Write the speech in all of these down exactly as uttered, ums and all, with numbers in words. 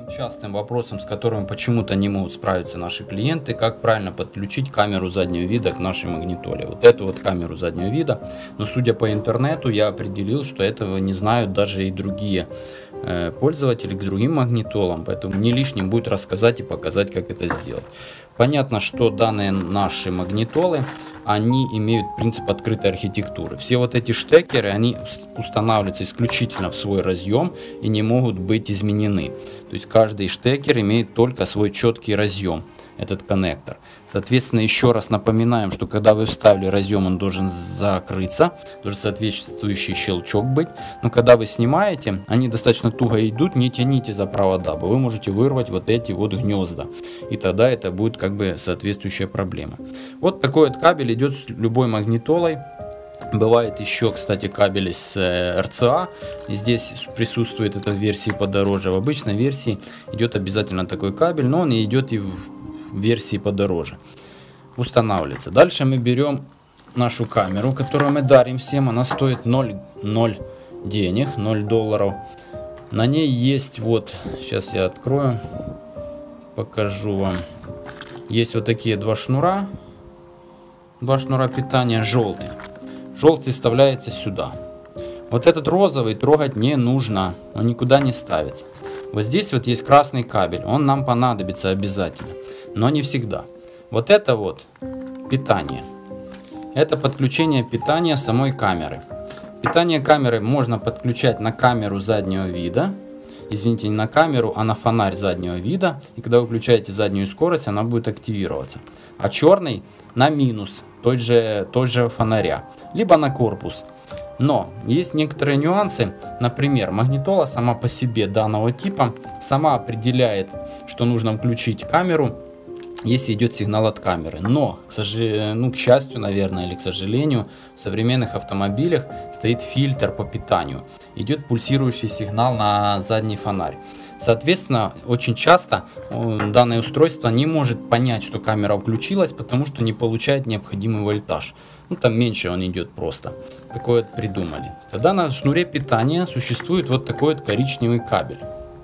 Частым вопросом, с которым почему-то не могут справиться наши клиенты, как правильно подключить камеру заднего вида к нашей магнитоле. Вот эту вот камеру заднего вида, но судя по интернету, я определил, что этого не знают даже и другие э, пользователи к другим магнитолам, поэтому не лишним будет рассказать и показать, как это сделать. Понятно, что данные наши магнитолы, они имеют принцип открытой архитектуры. Все вот эти штекеры, они устанавливаются исключительно в свой разъем и не могут быть изменены. То есть каждый штекер имеет только свой четкий разъем, этот коннектор. Соответственно, еще раз напоминаем, что когда вы вставили разъем, он должен закрыться, должен соответствующий щелчок быть. Но когда вы снимаете, они достаточно туго идут, не тяните за провода, вы можете вырвать вот эти вот гнезда. И тогда это будет как бы соответствующая проблема. Вот такой вот кабель идет с любой магнитолой. Бывает еще, кстати, кабели с эр цэ а. Здесь присутствует эта в версии подороже. В обычной версии идет обязательно такой кабель, но он и идет и в версии подороже. Устанавливается. Дальше мы берем нашу камеру, которую мы дарим всем. Она стоит ноль денег, ноль долларов. На ней есть вот, сейчас я открою, покажу вам. Есть вот такие два шнура. Два шнура питания, желтый. Желтый вставляется сюда. Вот этот розовый трогать не нужно, он никуда не ставится. Вот здесь вот есть красный кабель, он нам понадобится обязательно, но не всегда. Вот это вот питание. Это подключение питания самой камеры. Питание камеры можно подключать на камеру заднего вида. Извините, не на камеру, а на фонарь заднего вида. И когда вы включаете заднюю скорость, она будет активироваться. А черный на минус той же, той же фонаря. Либо на корпус. Но есть некоторые нюансы. Например, магнитола сама по себе данного типа сама определяет, что нужно включить камеру, если идет сигнал от камеры. Но, к сожалению, ну, к счастью, наверное, или к сожалению, в современных автомобилях стоит фильтр по питанию. Идет пульсирующий сигнал на задний фонарь. Соответственно, очень часто данное устройство не может понять, что камера включилась, потому что не получает необходимый вольтаж. Ну, там меньше он идет просто. Такое вот придумали. Тогда на шнуре питания существует вот такой вот коричневый кабель.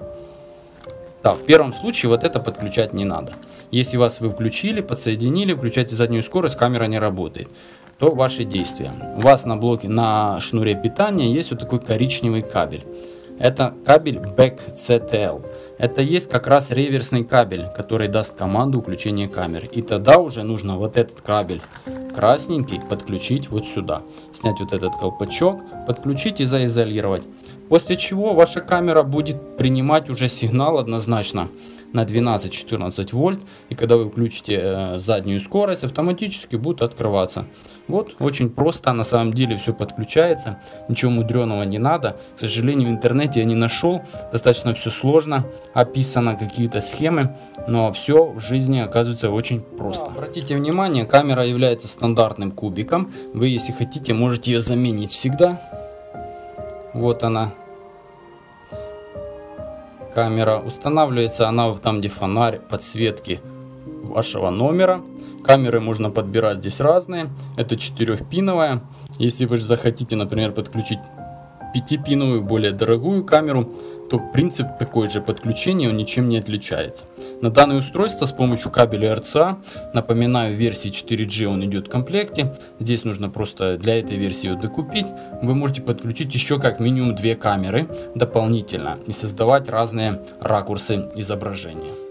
Да, в первом случае вот это подключать не надо. Если вас вы включили, подсоединили, включаете заднюю скорость, камера не работает, то ваши действия. У вас на блоке, на шнуре питания есть вот такой коричневый кабель. Это кабель бэк си ти эл. Это есть как раз реверсный кабель, который даст команду включения камеры. И тогда уже нужно вот этот кабель красненький подключить вот сюда. Снять вот этот колпачок, подключить и заизолировать. После чего ваша камера будет принимать уже сигнал однозначно на двенадцать-четырнадцать вольт. И когда вы включите э, заднюю скорость, автоматически будет открываться. Вот, очень просто, на самом деле все подключается. Ничего мудреного не надо. К сожалению, в интернете я не нашел. Достаточно все сложно. Описано какие-то схемы. Но все в жизни оказывается очень просто. Обратите внимание, камера является стандартным кубиком. Вы, если хотите, можете ее заменить всегда. Вот она. Камера устанавливается, она там, где фонарь, подсветки вашего номера. Камеры можно подбирать здесь разные. Это четырехпиновая. Если вы же захотите, например, подключить пятипиновую, более дорогую камеру, то принцип такой же подключения, он ничем не отличается. На данное устройство с помощью кабеля эр цэ а, напоминаю, в версии четыре джи он идет в комплекте. Здесь нужно просто для этой версии его докупить. Вы можете подключить еще как минимум две камеры дополнительно и создавать разные ракурсы изображения.